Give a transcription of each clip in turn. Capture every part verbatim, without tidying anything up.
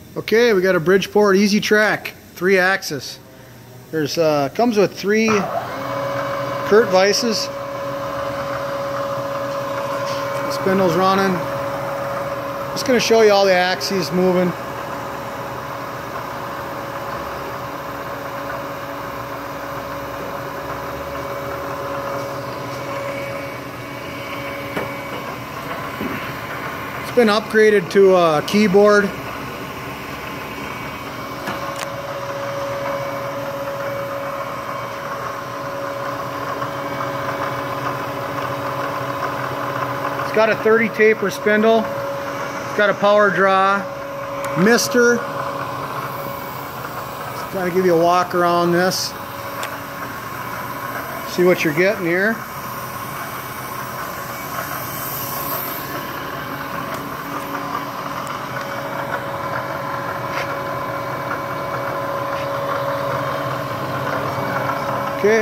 Okay, we got a Bridgeport E Z-Trak, three axis. There's uh, comes with three Kurt Vises. The spindle's running. Just going to show you all the axes moving. It's been upgraded to a keyboard. It's got a thirty taper spindle. It's got a power draw, mister. Just kind of give you a walk around this. See what you're getting here. Okay.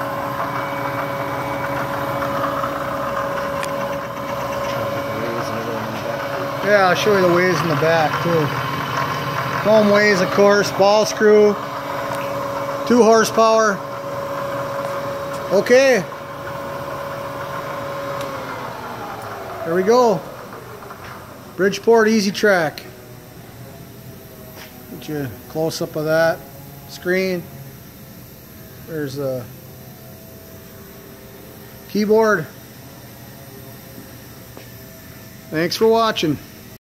Yeah, I'll show you the ways in the back too. Foam ways, of course, ball screw, two horsepower. Okay. There we go. Bridgeport E Z-Trak. Get you a close up of that screen. There's a keyboard. Thanks for watching.